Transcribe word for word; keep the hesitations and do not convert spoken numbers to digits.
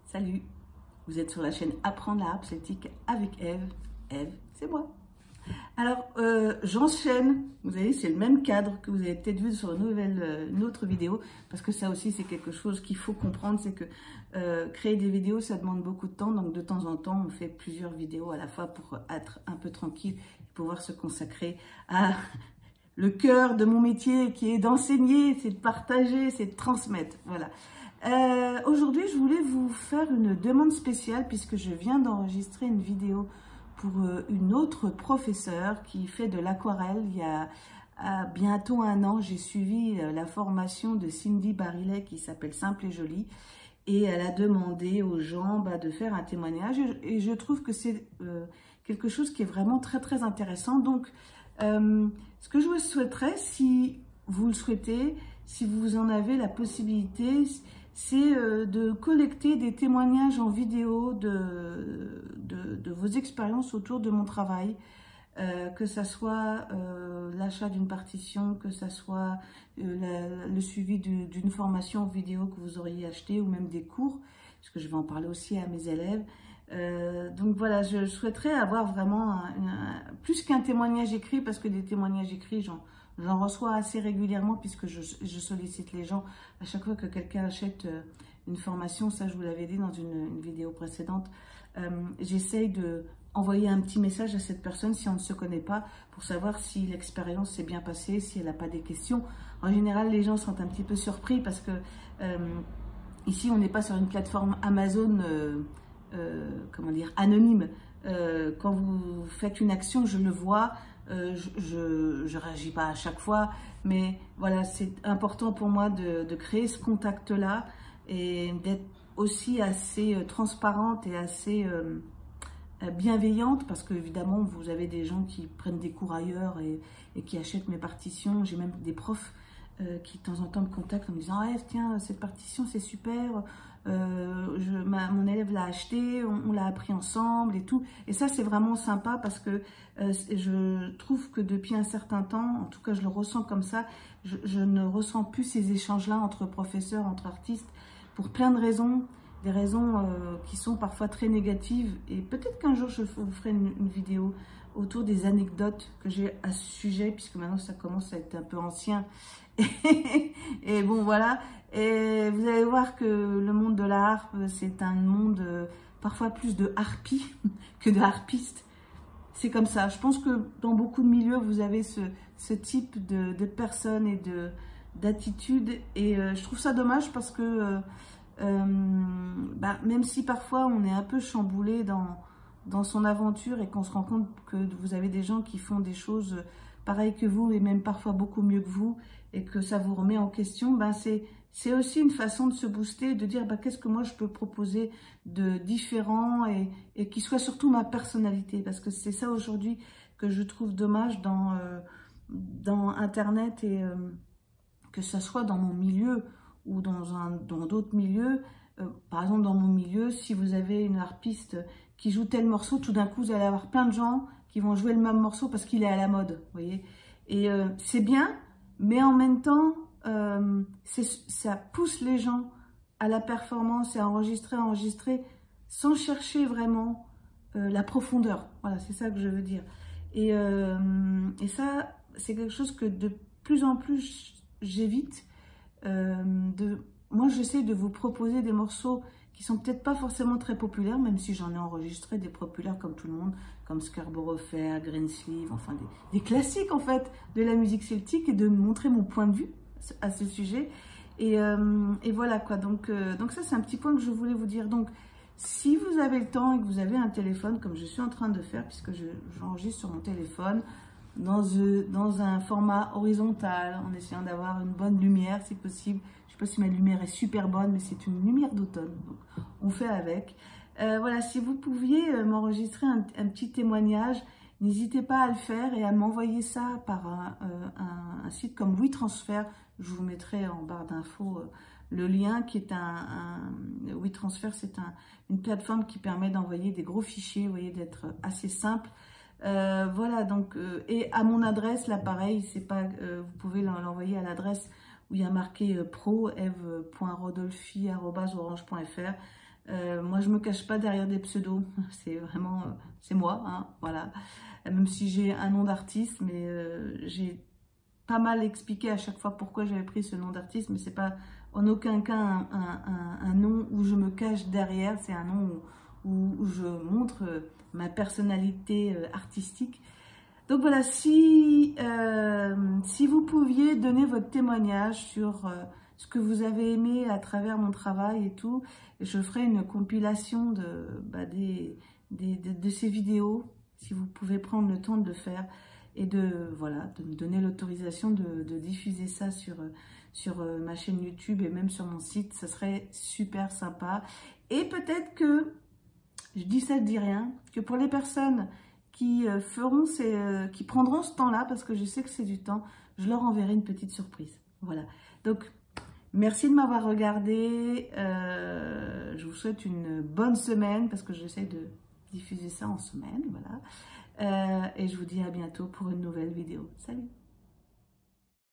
Salut, vous êtes sur la chaîne Apprendre l'art celtique avec Eve. Eve, c'est moi. Alors, euh, j'enchaîne, vous voyez, c'est le même cadre que vous avez peut-être vu sur une, nouvelle, euh, une autre vidéo, parce que ça aussi, c'est quelque chose qu'il faut comprendre, c'est que euh, créer des vidéos, ça demande beaucoup de temps, donc de temps en temps, on fait plusieurs vidéos à la fois pour être un peu tranquille, pouvoir se consacrer à le cœur de mon métier qui est d'enseigner, c'est de partager, c'est de transmettre, voilà. Euh, Aujourd'hui, je voulais vous faire une demande spéciale puisque je viens d'enregistrer une vidéo pour euh, une autre professeure qui fait de l'aquarelle. Il y a à bientôt un an, j'ai suivi euh, la formation de Cindy Barillet qui s'appelle Simple et Jolie. Et elle a demandé aux gens bah, de faire un témoignage. Et, et je trouve que c'est euh, quelque chose qui est vraiment très très intéressant. Donc, euh, ce que je vous souhaiterais, si vous le souhaitez, si vous en avez la possibilité, c'est euh, de collecter des témoignages en vidéo de, de, de vos expériences autour de mon travail, euh, que ça soit euh, l'achat d'une partition, que ça soit euh, la, le suivi d'une formation vidéo que vous auriez acheté ou même des cours, parce que je vais en parler aussi à mes élèves. Euh, donc voilà, je souhaiterais avoir vraiment un, un, plus qu'un témoignage écrit, parce que des témoignages écrits, j'en J'en reçois assez régulièrement puisque je, je sollicite les gens à chaque fois que quelqu'un achète une formation. Ça, je vous l'avais dit dans une, une vidéo précédente. Euh, J'essaye de envoyer un petit message à cette personne si on ne se connaît pas pour savoir si l'expérience s'est bien passée, si elle n'a pas des questions. En général, les gens sont un petit peu surpris parce que euh, ici, on n'est pas sur une plateforme Amazon, euh, euh, comment dire, anonyme. Euh, quand vous faites une action, je le vois. Euh, je ne réagis pas à chaque fois, mais voilà, c'est important pour moi de, de créer ce contact-là et d'être aussi assez euh, transparente et assez euh, bienveillante, parce que évidemment, vous avez des gens qui prennent des cours ailleurs et, et qui achètent mes partitions. J'ai même des profs euh, qui de temps en temps me contactent en me disant ah, « tiens, cette partition, c'est super ». Euh, je, ma, mon élève l'a acheté, on, on l'a appris ensemble et tout. Et ça, c'est vraiment sympa parce que euh, je trouve que depuis un certain temps, en tout cas, je le ressens comme ça, je, je ne ressens plus ces échanges-là entre professeurs, entre artistes, pour plein de raisons, des raisons euh, qui sont parfois très négatives. Et peut-être qu'un jour, je vous ferai une, une vidéo autour des anecdotes que j'ai à ce sujet, puisque maintenant, ça commence à être un peu ancien. Et, et bon, voilà. Et vous allez voir que le monde de la harpe, c'est un monde euh, parfois plus de harpies que de harpistes. C'est comme ça. Je pense que dans beaucoup de milieux, vous avez ce, ce type de, de personnes et de d'attitudes. Et euh, je trouve ça dommage parce que euh, euh, bah, même si parfois on est un peu chamboulé dans, dans son aventure et qu'on se rend compte que vous avez des gens qui font des choses pareilles que vous et même parfois beaucoup mieux que vous et que ça vous remet en question, ben c'est c'est aussi une façon de se booster, de dire bah, qu'est-ce que moi je peux proposer de différent et, et qui soit surtout ma personnalité. Parce que c'est ça aujourd'hui que je trouve dommage dans, euh, dans Internet et euh, que ce soit dans mon milieu ou dans un, dans d'autres milieux. Euh, par exemple, dans mon milieu, si vous avez une harpiste qui joue tel morceau, tout d'un coup, vous allez avoir plein de gens qui vont jouer le même morceau parce qu'il est à la mode, vous voyez. Et euh, c'est bien, mais en même temps, Euh, ça pousse les gens à la performance et à enregistrer, à enregistrer sans chercher vraiment euh, la profondeur. Voilà, c'est ça que je veux dire. Et, euh, et ça, c'est quelque chose que de plus en plus j'évite. Euh, de, moi, j'essaie de vous proposer des morceaux qui sont peut-être pas forcément très populaires, même si j'en ai enregistré des populaires comme tout le monde, comme Scarborough Fair, Greensleeve, enfin des, des classiques en fait de la musique celtique, et de montrer mon point de vue à ce sujet. Et, euh, et voilà quoi, donc, euh, donc ça c'est un petit point que je voulais vous dire. Donc si vous avez le temps et que vous avez un téléphone, comme je suis en train de faire, puisque j'enregistre sur mon téléphone, dans, euh, dans un format horizontal, en essayant d'avoir une bonne lumière si possible. Je ne sais pas si ma lumière est super bonne, mais c'est une lumière d'automne, donc on fait avec. Euh, voilà, si vous pouviez euh, m'enregistrer un, un petit témoignage, n'hésitez pas à le faire et à m'envoyer ça par un, euh, un, un site comme WeTransfer. Je vous mettrai en barre d'infos euh, le lien qui est un... un WeTransfer, c'est un, une plateforme qui permet d'envoyer des gros fichiers, vous voyez, d'être assez simple. Euh, voilà, donc, euh, et à mon adresse, là, pareil, c'est pas, euh, vous pouvez l'envoyer à l'adresse où il y a marqué euh, pro, eve point rodolphi arobase orange point fr. Euh, moi, je me cache pas derrière des pseudos. C'est vraiment, euh, c'est moi, hein, voilà. Même si j'ai un nom d'artiste, mais euh, j'ai pas mal expliqué à chaque fois pourquoi j'avais pris ce nom d'artiste, mais c'est pas en aucun cas un, un, un, un nom où je me cache derrière. C'est un nom où, où, où je montre ma personnalité euh, artistique. Donc voilà, si, euh, si vous pouviez donner votre témoignage sur euh, ce que vous avez aimé à travers mon travail et tout, je ferai une compilation de, bah, des, des, de, de ces vidéos, si vous pouvez prendre le temps de le faire, et de, voilà, de me donner l'autorisation de, de diffuser ça sur, sur ma chaîne YouTube et même sur mon site, ça serait super sympa. Et peut-être que, je dis ça, je dis rien, que pour les personnes qui feront ces, qui prendront ce temps-là, parce que je sais que c'est du temps, je leur enverrai une petite surprise. Voilà. Donc, merci de m'avoir regardé. Euh, je vous souhaite une bonne semaine, parce que j'essaie de diffuser ça en semaine. Voilà. Euh, et je vous dis à bientôt pour une nouvelle vidéo. Salut!